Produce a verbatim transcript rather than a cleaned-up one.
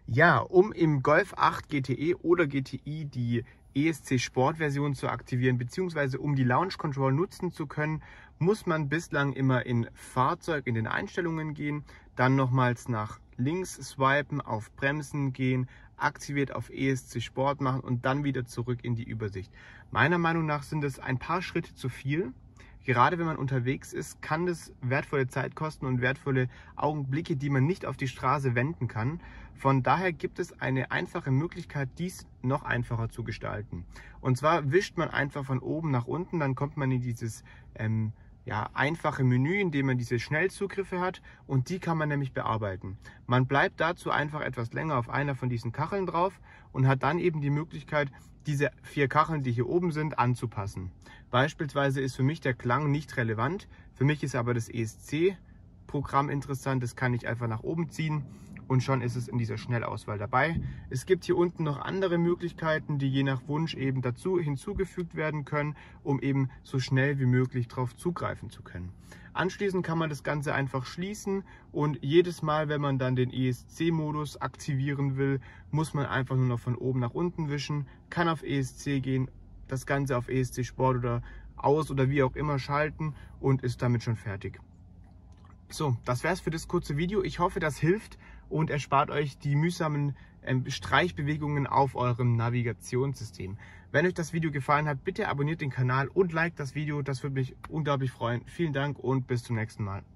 Ja, um im Golf acht G T E oder G T I die E S C Sport Version zu aktivieren bzw. um die Launch Control nutzen zu können, muss man bislang immer in Fahrzeug in den Einstellungen gehen, dann nochmals nach links swipen, auf Bremsen gehen, aktiviert auf E S C Sport machen und dann wieder zurück in die Übersicht. Meiner Meinung nach sind es ein paar Schritte zu viel. Gerade wenn man unterwegs ist, kann das wertvolle Zeit kosten und wertvolle Augenblicke, die man nicht auf die Straße wenden kann. Von daher gibt es eine einfache Möglichkeit, dies noch einfacher zu gestalten. Und zwar wischt man einfach von oben nach unten, dann kommt man in dieses ähm, ja, einfache Menü, in dem man diese Schnellzugriffe hat, und die kann man nämlich bearbeiten. Man bleibt dazu einfach etwas länger auf einer von diesen Kacheln drauf und hat dann eben die Möglichkeit, diese vier Kacheln, die hier oben sind, anzupassen. Beispielsweise ist für mich der Klang nicht relevant, für mich ist aber das E S C-Programm interessant, das kann ich einfach nach oben ziehen und schon ist es in dieser Schnellauswahl dabei. Es gibt hier unten noch andere Möglichkeiten, die je nach Wunsch eben dazu hinzugefügt werden können, um eben so schnell wie möglich darauf zugreifen zu können. Anschließend kann man das Ganze einfach schließen und jedes Mal, wenn man dann den E S C-Modus aktivieren will, muss man einfach nur noch von oben nach unten wischen, kann auf E S C gehen, das Ganze auf E S C Sport oder aus oder wie auch immer schalten und ist damit schon fertig. So, das wäre es für das kurze Video. Ich hoffe, das hilft und erspart euch die mühsamen ähm, Streichbewegungen auf eurem Navigationssystem. Wenn euch das Video gefallen hat, bitte abonniert den Kanal und liked das Video. Das würde mich unglaublich freuen. Vielen Dank und bis zum nächsten Mal.